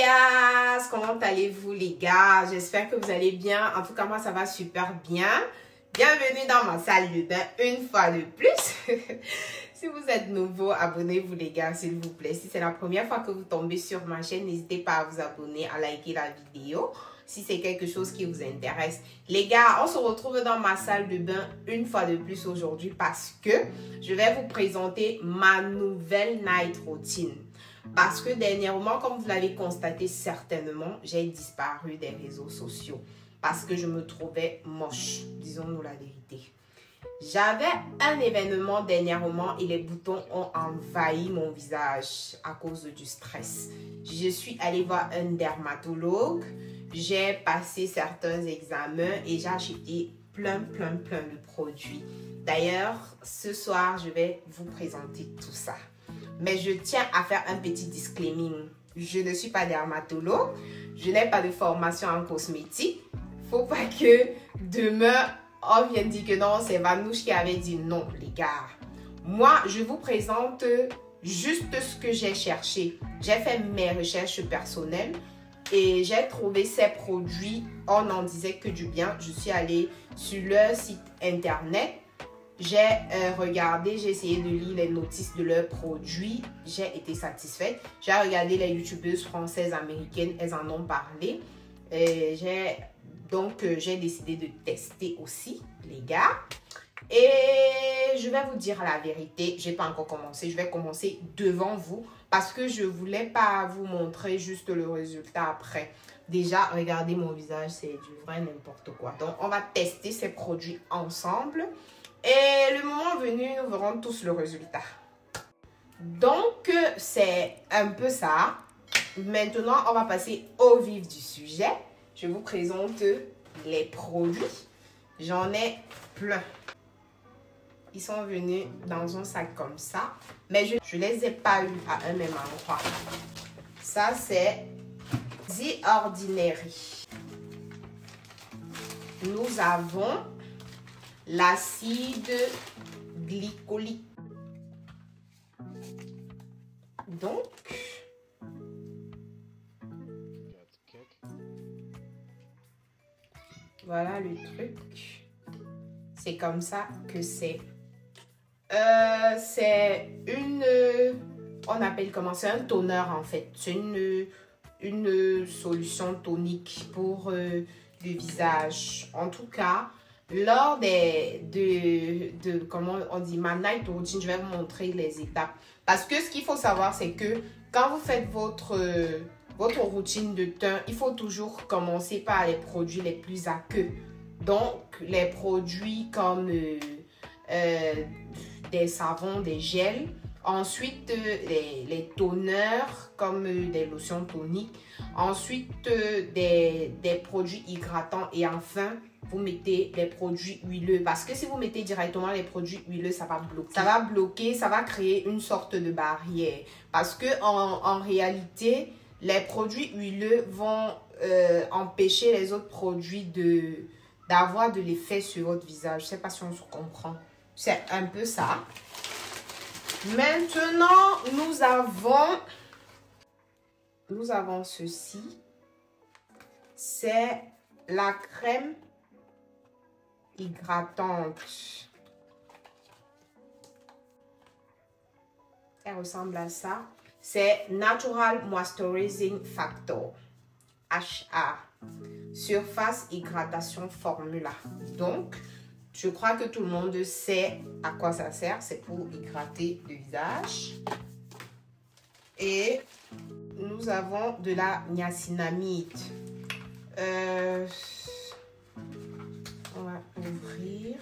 Yes! Comment allez-vous les gars? J'espère que vous allez bien. En tout cas, moi, ça va super bien. Bienvenue dans ma salle de bain une fois de plus. Si vous êtes nouveau, abonnez-vous les gars, s'il vous plaît. Si c'est la première fois que vous tombez sur ma chaîne, n'hésitez pas à vous abonner, à liker la vidéo. Si c'est quelque chose qui vous intéresse. Les gars, on se retrouve dans ma salle de bain une fois de plus aujourd'hui parce que je vais vous présenter ma nouvelle night routine. Parce que dernièrement, comme vous l'avez constaté certainement, j'ai disparu des réseaux sociaux. Parce que je me trouvais moche, disons-nous la vérité. J'avais un événement dernièrement et les boutons ont envahi mon visage à cause du stress. Je suis allée voir un dermatologue. J'ai passé certains examens et j'ai acheté plein de produits. D'ailleurs, ce soir, je vais vous présenter tout ça. Mais je tiens à faire un petit disclaimer. Je ne suis pas dermatologue. Je n'ai pas de formation en cosmétique. Faut pas que demain, on vienne dire que non, c'est Vanouche qui avait dit non, les gars. Moi, je vous présente juste ce que j'ai cherché. J'ai fait mes recherches personnelles. Et j'ai trouvé ces produits, on n'en disait que du bien. Je suis allée sur leur site internet. J'ai regardé, j'ai essayé de lire les notices de leurs produits. J'ai été satisfaite. J'ai regardé les youtubeuses françaises, américaines, elles en ont parlé. Donc, j'ai décidé de tester aussi, les gars. Et je vais vous dire la vérité, je n'ai pas encore commencé. Je vais commencer devant vous. Parce que je ne voulais pas vous montrer juste le résultat après. Déjà, regardez mon visage, c'est du vrai n'importe quoi. Donc, on va tester ces produits ensemble. Et le moment venu, nous verrons tous le résultat. Donc, c'est un peu ça. Maintenant, on va passer au vif du sujet. Je vous présente les produits. J'en ai plein. Ils sont venus dans un sac comme ça. Mais je ne les ai pas eu à un même endroit. Ça, c'est The Ordinary. Nous avons l'acide glycolique. Donc, voilà le truc. C'est comme ça que c'est. C'est une, on appelle comment, c'est un toner en fait, c'est une solution tonique pour le visage. En tout cas, lors comment on dit, ma night routine, je vais vous montrer les étapes. Parce que ce qu'il faut savoir, c'est que quand vous faites votre routine de teint, il faut toujours commencer par les produits les plus aqueux. Donc, les produits comme des savons, des gels. Ensuite, les toners comme des lotions toniques. Ensuite, des produits hydratants. Et enfin, vous mettez les produits huileux. Parce que si vous mettez directement les produits huileux, ça va bloquer. Ça va bloquer, ça va créer une sorte de barrière. Parce que en réalité, les produits huileux vont empêcher les autres produits d'avoir de l'effet sur votre visage. Je ne sais pas si on se comprend. C'est un peu ça. Maintenant, nous avons ceci. C'est la crème hydratante. Elle ressemble à ça. C'est Natural Moisturizing Factor. HA. Surface Hydratation Formula. Donc, je crois que tout le monde sait à quoi ça sert. C'est pour hydrater le visage. Et nous avons de la niacinamide. On va ouvrir.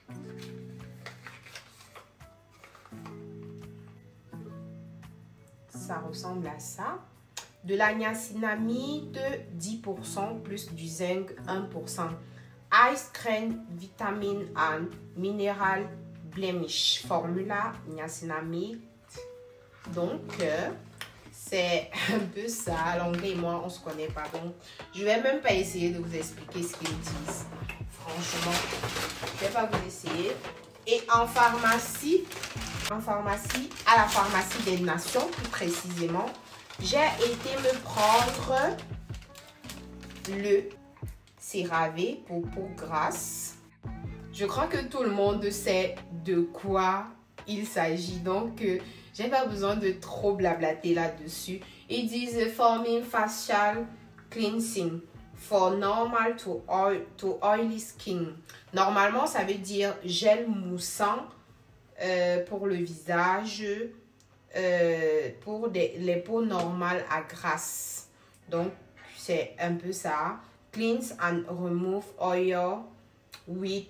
Ça ressemble à ça. De la niacinamide 10% plus du zinc 1%. Ice Cream Vitamine and Mineral Blemish Formula niacinamide. Donc, c'est un peu ça. L'anglais et moi, on ne se connaît pas. Donc, je ne vais même pas essayer de vous expliquer ce qu'ils disent. Franchement, je ne vais pas vous essayer. Et en pharmacie, à la pharmacie des Nations, plus précisément, j'ai été me prendre le CeraVe pour peau grasse. Je crois que tout le monde sait de quoi il s'agit, donc j'ai pas besoin de trop blablater là-dessus. Ils disent Forming Facial Cleansing for normal to oily skin. Normalement, ça veut dire gel moussant pour le visage, pour les peaux normales à grasse. Donc, c'est un peu ça. Cleanse and remove oil with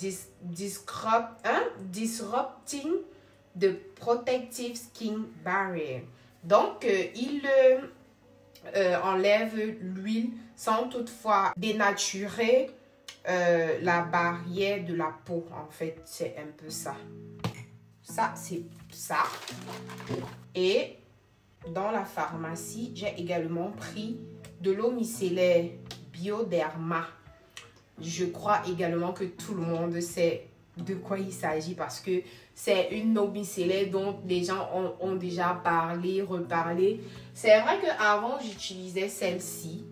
disrupting the protective skin barrier. Donc, il enlève l'huile sans toutefois dénaturer la barrière de la peau. En fait, c'est un peu ça. Ça, c'est ça. Et dans la pharmacie, j'ai également pris de l'eau micellaire Bioderma. Je crois également que tout le monde sait de quoi il s'agit parce que c'est une eau micellaire dont les gens ont déjà parlé, reparlé. C'est vrai qu'avant, j'utilisais celle-ci,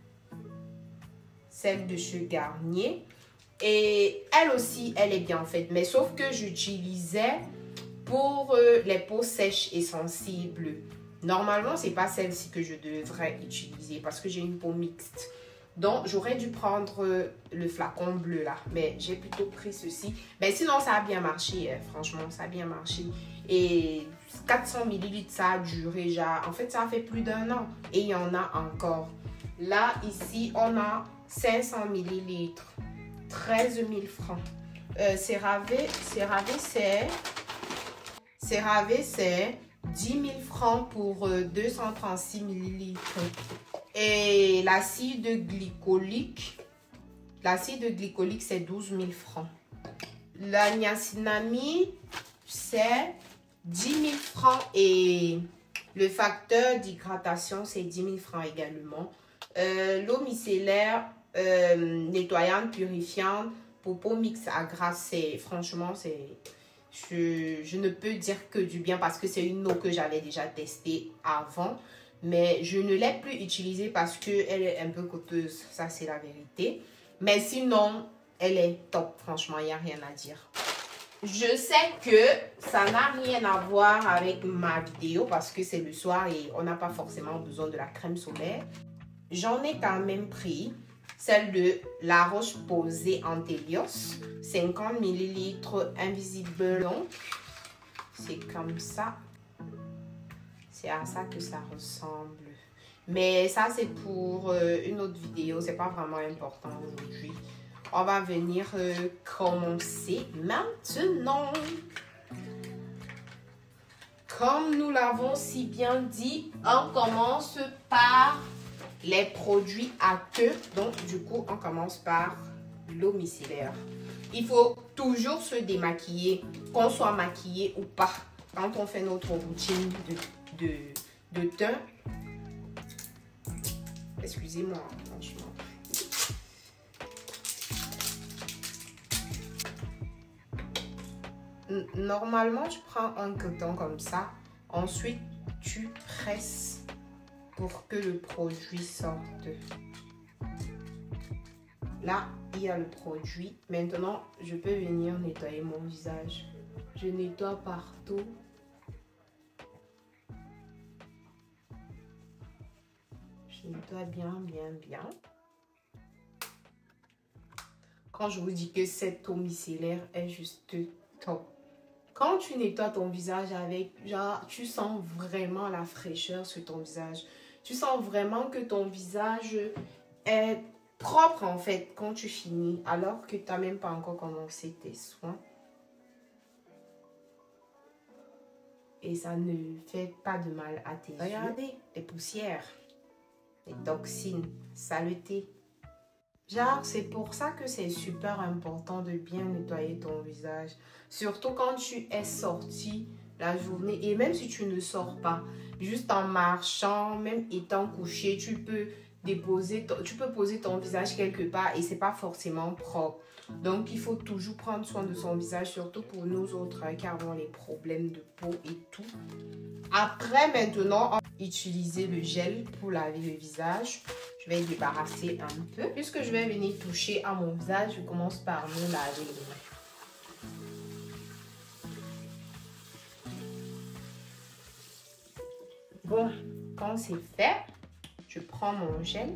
celle de chez Garnier. Et elle aussi, elle est bien en fait. Mais sauf que j'utilisais pour les peaux sèches et sensibles. Normalement, c'est pas celle-ci que je devrais utiliser parce que j'ai une peau mixte. Donc, j'aurais dû prendre le flacon bleu là. Mais j'ai plutôt pris ceci. Mais sinon, ça a bien marché. Franchement, ça a bien marché. Et 400 ml, ça a duré déjà. En fait, ça a fait plus d'1 an. Et il y en a encore. Là, ici, on a 500 ml. 13 000 francs. CeraVe, c'est 10 000 francs pour 236 ml. Et l'acide glycolique, c'est 12 000 francs. La niacinamide, c'est 10 000 francs. Et le facteur d'hydratation, c'est 10 000 francs également. L'eau micellaire nettoyante, purifiante, pour peau mixte à grasse, franchement, je ne peux dire que du bien parce que c'est une eau que j'avais déjà testée avant. Mais je ne l'ai plus utilisée parce qu'elle est un peu coûteuse. Ça, c'est la vérité. Mais sinon, elle est top. Franchement, il n'y a rien à dire. Je sais que ça n'a rien à voir avec ma vidéo parce que c'est le soir et on n'a pas forcément besoin de la crème solaire. J'en ai quand même pris celle de La Roche-Posay Antelios. 50 ml Invisible. Donc, c'est comme ça. C'est à ça que ça ressemble. Mais ça, c'est pour une autre vidéo. C'est pas vraiment important aujourd'hui. On va venir commencer maintenant. Comme nous l'avons si bien dit, on commence par les produits à queue. Donc, du coup, on commence par l'eau micellaire. Il faut toujours se démaquiller, qu'on soit maquillé ou pas. Quand on fait notre routine de teint, excusez-moi, franchement. Normalement, tu prends un coton comme ça. Ensuite, tu presses pour que le produit sorte. Là, il y a le produit. Maintenant, je peux venir nettoyer mon visage. Je nettoie partout. Je nettoie bien. Quand je vous dis que cette eau micellaire est juste top. Quand tu nettoies ton visage avec, genre, tu sens vraiment la fraîcheur sur ton visage. Tu sens vraiment que ton visage est propre en fait quand tu finis. Alors que tu n'as même pas encore commencé tes soins. Et ça ne fait pas de mal à tes yeux. Regardez, les poussières, les toxines, saleté. Genre, c'est pour ça que c'est super important de bien nettoyer ton visage. Surtout quand tu es sorti la journée. Et même si tu ne sors pas, juste en marchant, même étant couché, tu peux poser ton visage quelque part et c'est pas forcément propre. Donc, il faut toujours prendre soin de son visage, surtout pour nous autres qui avons les problèmes de peau et tout. Après, maintenant, on va utiliser le gel pour laver le visage. Je vais débarrasser un peu. Puisque je vais venir toucher à mon visage, je commence par me laver les mains. Bon, quand c'est fait, je prends mon gel.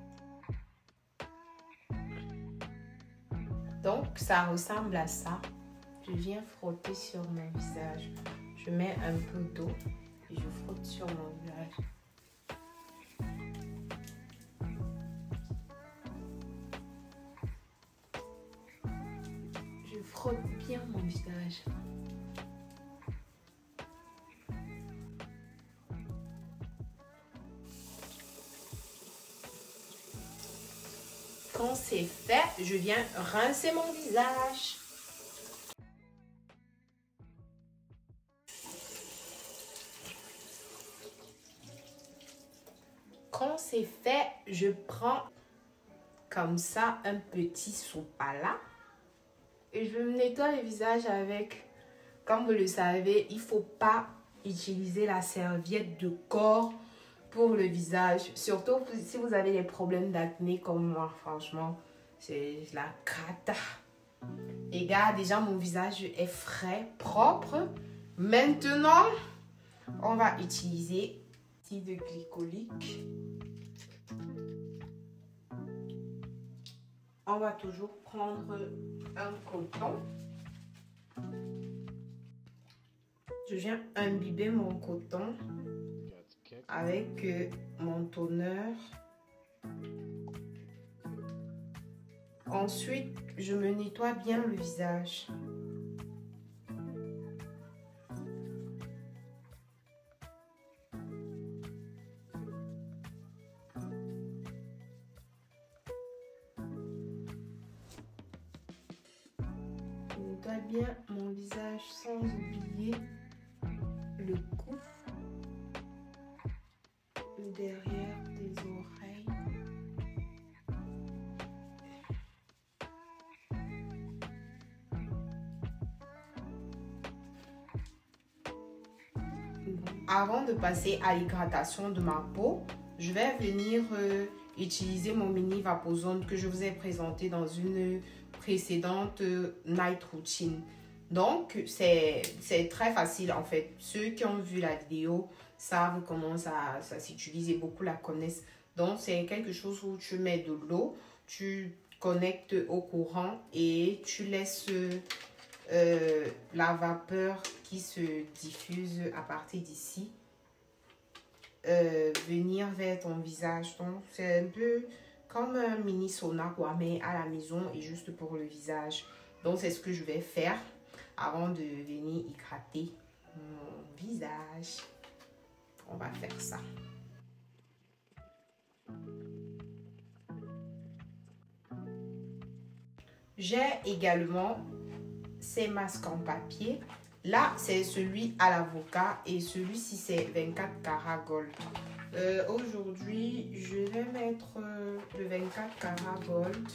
Donc, ça ressemble à ça. Je viens frotter sur mon visage. Je mets un peu d'eau et je frotte sur mon visage. Je frotte bien mon visage. Quand c'est fait, je viens rincer mon visage. Quand c'est fait, je prends comme ça un petit sopalin et je me nettoie le visage avec. Comme vous le savez, il ne faut pas utiliser la serviette de corps pour le visage. Surtout si vous avez des problèmes d'acné comme moi, franchement, c'est la cata. Les gars, déjà mon visage est frais, propre. Maintenant, on va utiliser de glycolique. On va toujours prendre un coton. Je viens imbiber mon coton avec mon toner. Ensuite, je me nettoie bien le visage. Je nettoie bien mon visage sans oublier le cou, le derrière des oreilles. Avant de passer à l'hydratation de ma peau, je vais venir utiliser mon mini Vapozone que je vous ai présenté dans une précédente night routine. Donc, c'est très facile en fait. Ceux qui ont vu la vidéo savent comment ça s'utilise et beaucoup la connaissent. Donc, c'est quelque chose où tu mets de l'eau, tu connectes au courant et tu laisses la vapeur qui se diffuse à partir d'ici venir vers ton visage. Donc, c'est un peu comme un mini sauna quoi, mais à la maison et juste pour le visage. Donc, c'est ce que je vais faire avant de venir hydrater mon visage. On va faire ça. J'ai également ces masques en papier. Là, c'est celui à l'avocat et celui-ci, c'est 24 carats gold. Aujourd'hui, je vais mettre le 24 carats gold.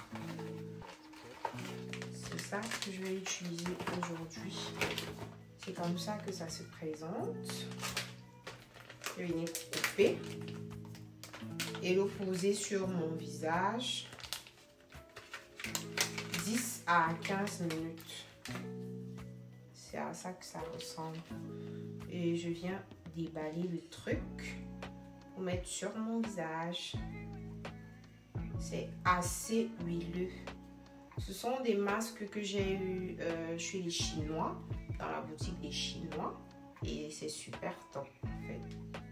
C'est ça que je vais utiliser aujourd'hui. C'est comme ça que ça se présente. Je vais venir couper et le poser sur mon visage. 10 à 15 minutes. C'est à ça que ça ressemble. Et je viens déballer le truc pour mettre sur mon visage. C'est assez huileux. Ce sont des masques que j'ai eu chez les Chinois, dans la boutique des Chinois. Et c'est super top en fait.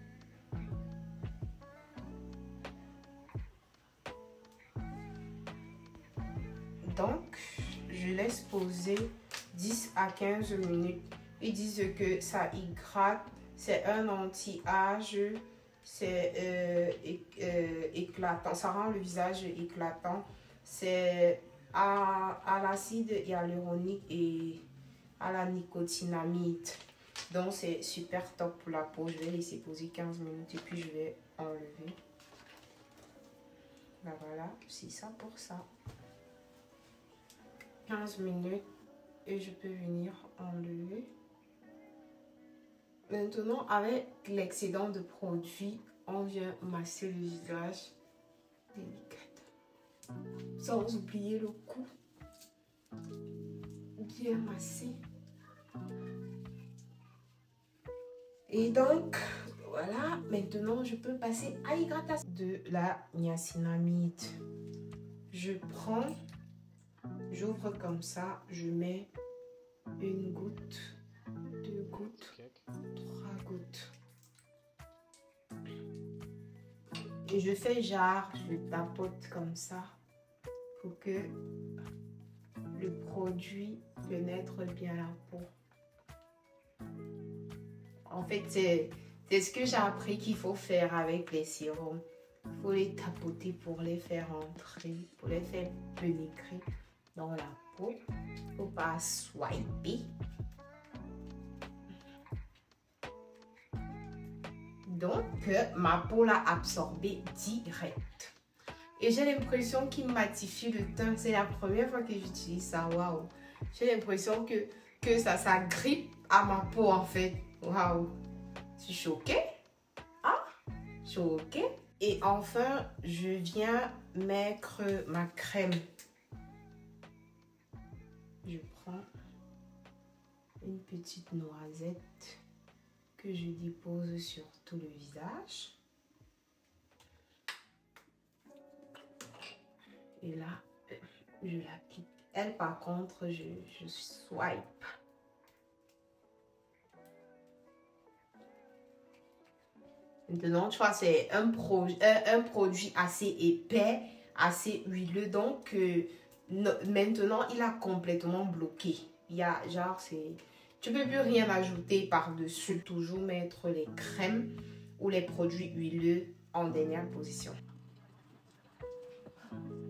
Donc, je laisse poser 10 à 15 minutes. Ils disent que ça hydrate, c'est un anti-âge, c'est éclatant, ça rend le visage éclatant. C'est à l'acide hyaluronique et à la nicotinamide. Donc, c'est super top pour la peau. Je vais laisser poser 15 minutes et puis je vais enlever. Ben voilà, c'est ça pour ça. 15 minutes et je peux venir enlever. Maintenant, avec l'excédent de produit, on vient masser le visage délicatement. Sans oublier le cou. Bien massé. Et donc, voilà. Maintenant, je peux passer à l'hydratation de la niacinamide. Je prends, j'ouvre comme ça, je mets une goutte, 2 gouttes, 3 gouttes. Et je fais genre, je tapote comme ça pour que le produit pénètre bien la peau. En fait, c'est ce que j'ai appris qu'il faut faire avec les sérums. Il faut les tapoter pour les faire entrer, pour les faire pénétrer dans la peau. Il ne faut pas swiper. Donc, ma peau l'a absorbé direct. Et j'ai l'impression qu'il matifie le teint. C'est la première fois que j'utilise ça. Waouh! J'ai l'impression que ça s'agrippe à ma peau en fait. Waouh! Je suis choquée. Ah! Choquée. Et enfin, je viens mettre ma crème. Je prends une petite noisette que je dépose sur tout le visage. Et là, je l'applique. Elle, par contre, je swipe. Maintenant, tu vois, c'est un produit assez épais, assez huileux. Donc, maintenant, il a complètement bloqué. Il y a, genre, tu ne peux plus rien ajouter par-dessus. Toujours mettre les crèmes ou les produits huileux en dernière position.